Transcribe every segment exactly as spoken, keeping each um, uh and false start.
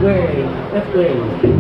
way, left way.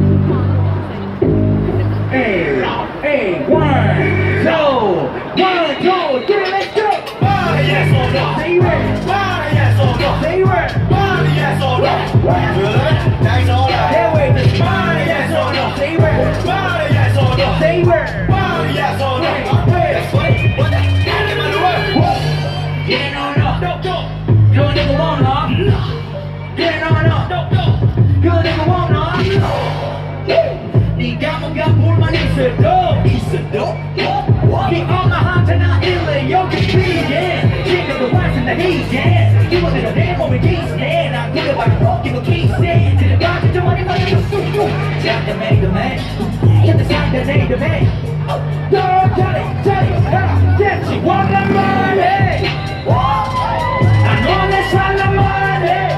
Hey, hey, one, two, one, two, three, let's go. Body yes or no? Say it. Body yes or no? Say it. Body yes or no? Good. That's all right. That way, let's Body yes or no? say it. Body yes or no? Say it. Body yes or no? That's funny. What the hell am I doing? Yeah, no, no, no, no. You a nigga want no? Yeah, no, no, no, no. You a nigga want no? 네가 뭔가 불만 있어도 있어도 네 엄마 한테나 일래 여기 비게 지금도 완전 나 이제 이번에는 내 몸에 기세 난 그래봐도 벗기고 기세 지금 밖에 좀 많이 말해 쑥쑥 장대 메이드 맨 현대 상대 네이드 맨 너 잘해 잘해 나 댄시 원한 말해 난 너네 살란 말해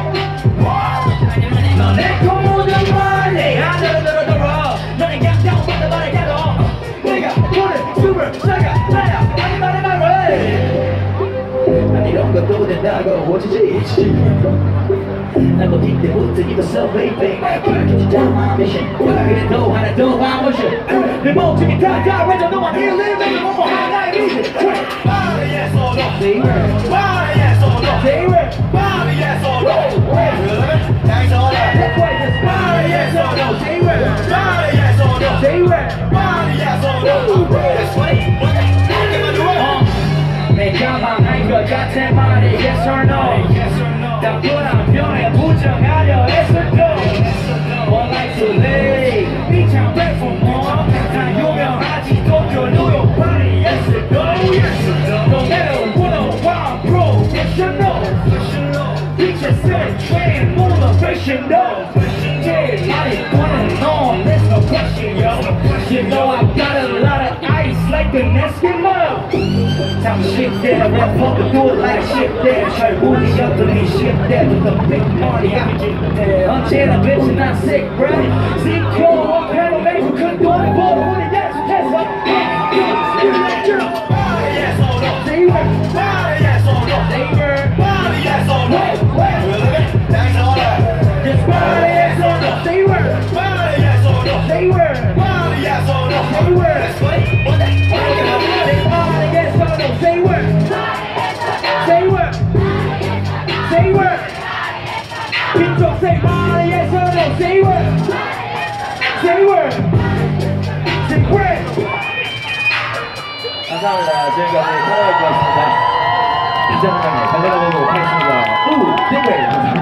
너네 고무는 말해 하늘을 들어들어 너네 양장 받아 말해 야도 내가 오늘 숨을 살가 나야 아니 말해 말해 난 이런 것도 된다고 어찌지 난 너 뒤때부터 입었어 baby 진짜 my mission 그래도 하나 더 하고싶어 내 몸통이 다다해져 너만 일일이 너무 하나의 리듬 Body yes or no? Say it. Body yes or no? Say it. Body yes or no? Good. That's all right. Body yes or no? Say it. Body yes or no? Say it. Body yes or no? That's funny. What the hell am I doing? 내가 망한 것 같아 말해 yes or no? 답변한 변에 부정하려 했어도 One life to live 비참 back for more 다 유명하지도 저 뉴욕 party yes or no? No matter what I want professional Picture set train motivational 제일 많이 보는 넌 there's no question yo You know I got a lot of ice like an Eskimo Time to shift there, rap punk to do it like shit there 철분이 였더니 shit there to the big money 언제나 bitch not sick breath 시끄러워 원패로 매주 큰 돈을 벌어오는 약속해서 Body yes or no? Say it. Body yes or no? Say it. Body yes or no? Good. That's all right. Just body yes or no? Say it. Body yes or no? Say it. Body yes or no? Say it. That's funny. What the hell am I doing? Say body yes or no? Say it. Say it. Say it. 빈쪽 say body yes or no? Say it. Say it. Say it. 감사합니다. 지금까지 카라오케였습니다. 이제 한장에 달려가보도록 하겠습니다. 우! 띵웨이! 감사합니다.